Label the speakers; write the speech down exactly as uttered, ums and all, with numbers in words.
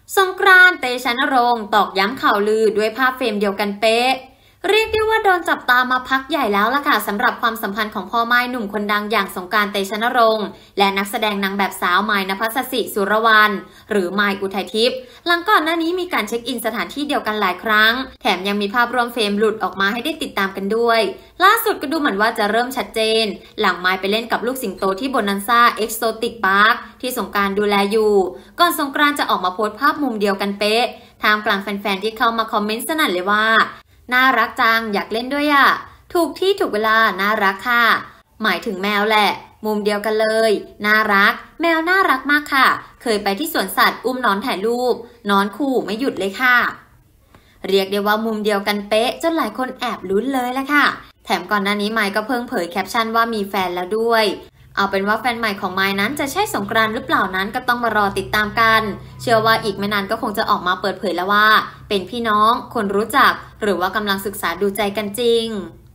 Speaker 1: สงกรานต์ เตชะนรงค์ตอกย้ำข่าวลือด้วยภาพเฟรมเดียวกันเป๊ะเรียกได้ว่าโดนจับตามาพักใหญ่แล้วล่ะค่ะสำหรับความสัมพันธ์ของพ่อไม้หนุ่มคนดังอย่างสงกรานต์ เตชะนรงค์และนักแสดงนางแบบสาวไม้ณภัสสิสุรวรรณหรือไม้อุทัยทิพย์หลังก่อนหน้านี้มีการเช็คอินสถานที่เดียวกันหลายครั้งแถมยังมีภาพรวมเฟรมหลุดออกมาให้ได้ติดตามกันด้วยล่าสุดก็ดูเหมือนว่าจะเริ่มชัดเจนหลังไม้ไปเล่นกับลูกสิงโตที่โบนันซ่าเอ็กโซติกพาร์คที่สงกรานต์ดูแลอยู่ก่อนสงกรานต์จะออกมาโพสต์ภาพมุมเดียวกันเป๊ะท่ามกลางแฟนๆที่เข้ามาคอมเมนต์สนั่นเลยว่าน่ารักจังอยากเล่นด้วยอ่ะถูกที่ถูกเวลาน่ารักค่ะหมายถึงแมวแหละมุมเดียวกันเลยน่ารักแมวน่ารักมากค่ะเคยไปที่สวนสัตว์อุ้มนอนถ่ายรูปนอนคู่ไม่หยุดเลยค่ะเรียกได้ว่ามุมเดียวกันเป๊ะจนหลายคนแอบลุ้นเลยแหละค่ะแถมก่อนหน้านี้ไมค์ก็เพิ่งเผยแคปชั่นว่ามีแฟนแล้วด้วยเอาเป็นว่าแฟนใหม่ของไมค์นั้นจะใช่สงกรานต์หรือเปล่านั้นก็ต้องมารอติดตามกันเชื่อว่าอีกไม่นานก็คงจะออกมาเปิดเผยแล้วว่าเป็นพี่น้องคนรู้จักหรือว่ากำลังศึกษาดูใจกันจริง